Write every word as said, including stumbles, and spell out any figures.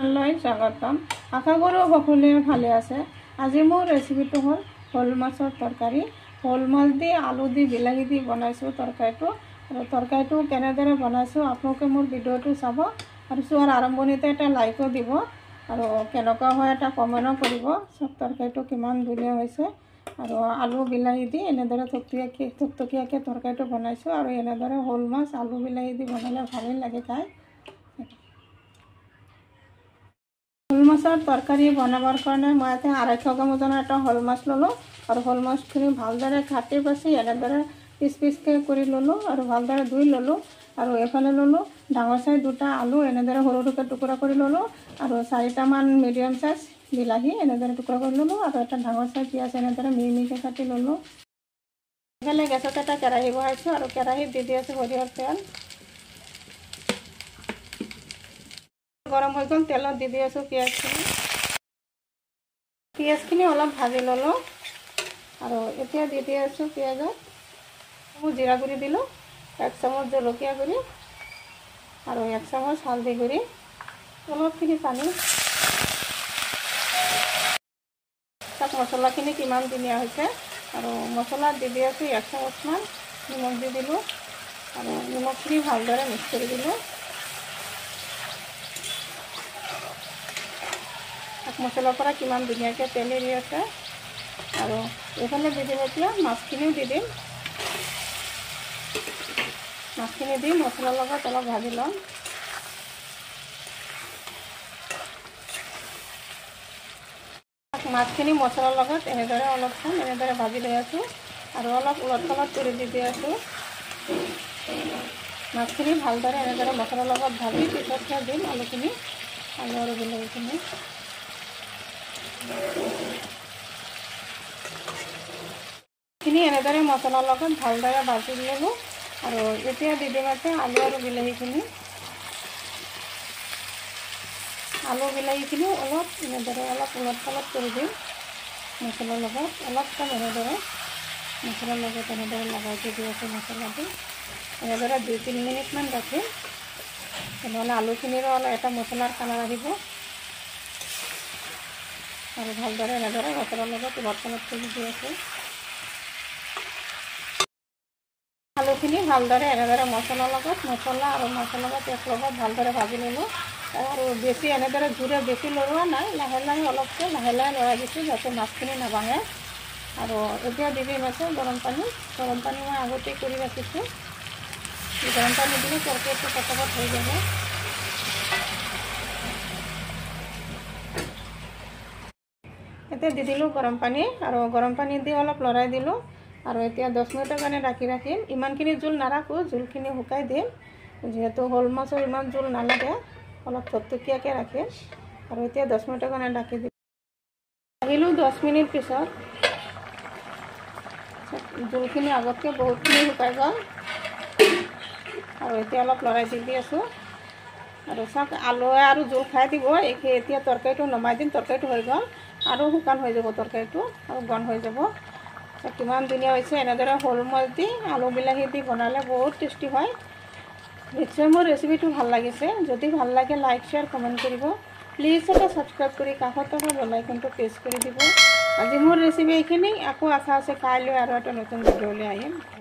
চেনেললৈ স্বাগতম। আশা কৰোঁ সকলোৱে ভালে আছে। আজি মোৰ ৰেচিপিটো হ'ল শ'ল মাছৰ তৰকাৰী। শ'ল মাছ দি আলু দি বিলাহী দি বনাইছোঁ তৰকাৰীটো। আৰু তৰকাৰীটো কেনেদৰে বনাইছোঁ আপোনালোকে মোৰ ভিডিঅ'টো চাব আৰু চোৱাৰ আৰম্ভণিতে এটা লাইকো দিব আৰু কেনেকুৱা হয় এটা কমেণ্টো কৰিব। চব তৰকাৰীটো কিমান ধুনীয়া হৈছে আৰু আলু বিলাহী দি এনেদৰে থকথকীয়াকৈ থকথকীয়াকৈ তৰকাৰীটো বনাইছোঁ আৰু এনেদৰে শ'ল মাছ আলু বিলাহী দি বনালে ভালেই লাগে খাই। শ'ল মাছৰ তৰকাৰী বনাবৰ কাৰণে মই ইয়াতে আঢ়ৈশ গ্ৰাম ওজনৰ এটা শ'ল মাছ ল'লোঁ আৰু শ'ল মাছখিনি ভালদৰে কাটি বাছি এনেদৰে পিচ পিচকৈ কৰি ল'লোঁ আৰু ভালদৰে ধুই ল'লোঁ। আৰু এইফালে ল'লোঁ ডাঙৰ চাইজ দুটা আলু এনেদৰে সৰু সৰুকৈ টুকুৰা কৰি ল'লোঁ আৰু চাৰিটামান মিডিয়াম চাইজ বিলাহী এনেদৰে টুকুৰা কৰি ল'লোঁ আৰু এটা ডাঙৰ চাইজ পিঁয়াজ এনেদৰে মিহি মিহিকৈ কাটি ল'লোঁ। এইফালে গেছত এটা কেৰাহী বহাইছোঁ আৰু কেৰাহীত দি দি আছোঁ সৰিয়হৰ তেল। গৰম হৈ গ'ল, তেলত দি দি আছোঁ পিঁয়াজখিনি। পিঁয়াজখিনি অলপ ভাজি ল'লোঁ আৰু এতিয়া দি দি আছোঁ পিঁয়াজত মই জিৰা গুড়ি দিলোঁ, এক চামুচ জলকীয়া গুড়ি আৰু এক চামুচ হালধি গুড়ি, অলপখিনি পানী। তাত মছলাখিনি কিমান ধুনীয়া হৈছে আৰু মছলাত দি দি আছোঁ এক চামুচমান নিমখ দি দিলোঁ আৰু নিমখখিনি ভালদৰে মিক্স কৰি দিলোঁ। মছলাৰ পৰা কিমান ধুনীয়াকৈ তেল এৰি আছে আৰু এইফালে দি দিম এতিয়া মাছখিনিও দি দিম। মাছখিনি দি মছলাৰ লগত অলপ ভাজি ল'ম। মাছখিনি মছলাৰ লগত এনেদৰে অলপ চাম এনেদৰে ভাজি লৈ আছোঁ আৰু অলপ উলট পালট কৰি দি দি আছোঁ। মাছখিনি ভালদৰে এনেদৰে মছলাৰ লগত ভাজি পিছতহে দিম আলুখিনি, আলু আৰু বিলাহীখিনি। খিনি এনেদৰে মছলাৰ লগত ভালদৰে ভাজি ল'লোঁ আৰু এতিয়া দি দিম আছে আলু আৰু বিলাহীখিনি। আলু বিলাহীখিনি অলপ এনেদৰে অলপ উলট পালট কৰি দিম মছলাৰ লগত, অলপ টাইম এনেদৰে মছলাৰ লগত এনেদৰে লগাই দি দি আছোঁ মছলাটো। এনেদৰে দুই তিনি মিনিটমান ৰাখিম, নহ'লে আলুখিনিৰো অলপ এটা মছলাৰ কালাৰ আহিব আৰু ভালদৰে এনেদৰে মছলাৰ লগত উলট পালট কৰি দি আছোঁ। আলুখিনি ভালদৰে এনেদৰে মছলাৰ লগত মছলা আৰু মছলাৰ লগত এক লগত ভালদৰে ভাজি ল'লোঁ আৰু বেছি এনেদৰে জোৰে বেছি লৰোৱা নাই, লাহে লাহে অলপকৈ লাহে লাহে লৰাই দিছোঁ যাতে মাছখিনি নাভাঙে। আৰু এতিয়া দি দিম আছে গৰম পানী। গৰম পানী মই আগতেই কৰি ৰাখিছোঁ, গৰম পানী দিলে তৰকাৰীটো পটাপট হৈ যাব। এতিয়া দি দিলোঁ গৰম পানী আৰু গৰম পানী দি অলপ লৰাই দিলোঁ আৰু এতিয়া দহ মিনিটৰ কাৰণে ৰাখি ৰাখিম। ইমানখিনি জোল নাৰাখোঁ, জোলখিনি শুকাই দিম, যিহেতু শ'ল মাছৰ ইমান জোল নালাগে, অলপ থকথকীয়াকৈ ৰাখিম আৰু এতিয়া দহ মিনিটৰ কাৰণে ৰাখি দিম। আহিলোঁ দহ মিনিট পিছত, জোলখিনি আগতকৈ বহুতখিনি শুকাই গ'ল আৰু এতিয়া অলপ লৰাই দি দি আছোঁ আৰু চাওক আলুৱে আৰু জোল খাই দিব। এতিয়া তৰকাৰীটো নমাই দিম, তৰকাৰীটো হৈ গ'ল আৰু শুকান হৈ যাব তৰকাৰীটো আৰু গন হৈ যাব। কিমান ধুনীয়া হৈছে, এনেদৰে শ'ল মাছ দি আলু বিলাহী দি বনালে বহুত টেষ্টি হয়। নিশ্চয় মোৰ ৰেচিপিটো ভাল লাগিছে, যদি ভাল লাগে লাইক শ্বেয়াৰ কমেণ্ট কৰিব। প্লিজ এটা ছাবস্ক্ৰাইব কৰি কাষত থকা বেল আইকনটো প্ৰেছ কৰি দিব। আজি মোৰ ৰেচিপি এইখিনি, আকৌ আশা আছে কাইলৈ আৰু এটা নতুন ভিডিঅ'লৈ আহিম।